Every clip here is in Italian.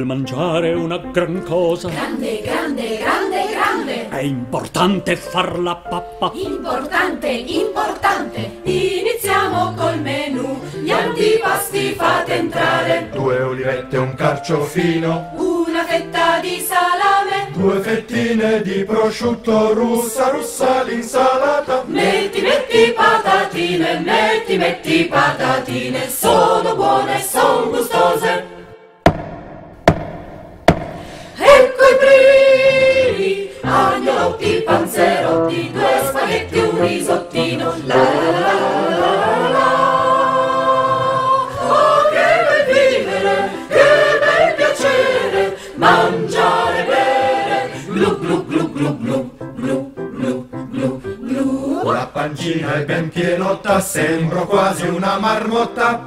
Il mangiare è una gran cosa. Grande, grande, grande, grande. È importante far la pappa. Importante, importante. Iniziamo col menù. Gli antipasti fate entrare. 2 olivette, un carciofino, Una fetta di salame. 2 fettine di prosciutto, russa l'insalata. Metti patatine. Sono buone, son gustose. Ecco i primi agnolotti, panzerotti, 2 spaghetti, un risottino. La la la la la la. Oh, che bel vivere, che bel piacere, mangiare e bere. Glu glu glu glu glu glu glu glu glu. La pancina è ben pienotta, sembro quasi una marmotta.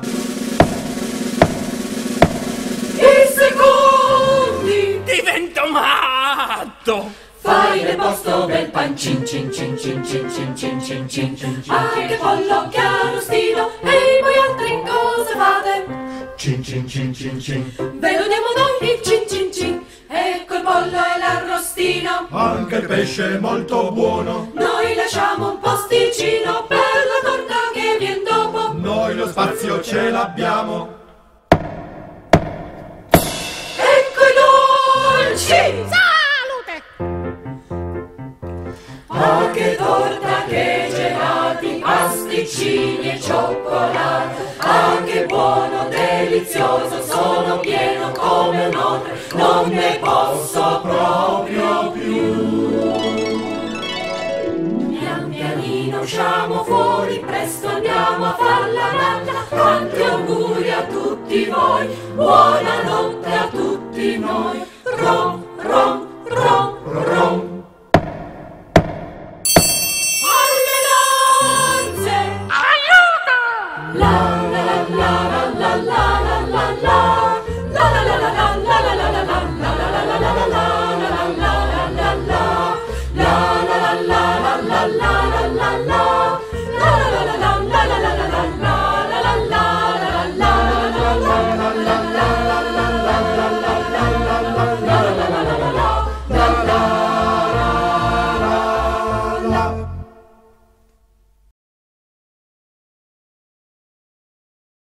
I secondi Divento matto! fai nel posto bel pancin cin cin cin cin cin cin cin cin cin. Anche pollo che arrostino, e voi altri cosa fate? Cin cin cin cin cin. Ve lo diamo noi il cin cin cin. Ecco il pollo e l'arrostino. Anche il pesce è molto buono, Noi lasciamo un posticino per la torta che vien dopo. noi lo spazio ce l'abbiamo. Ecco i dolci. Ah, che torta, che gelati, pasticcini e cioccolato. Ah, che buono, delizioso, sono pieno come un otre, non ne posso proprio più. Pian pianino usciamo fuori, presto andiamo a far la nanna. Tanti auguri a tutti voi, buonanotte a tutti noi.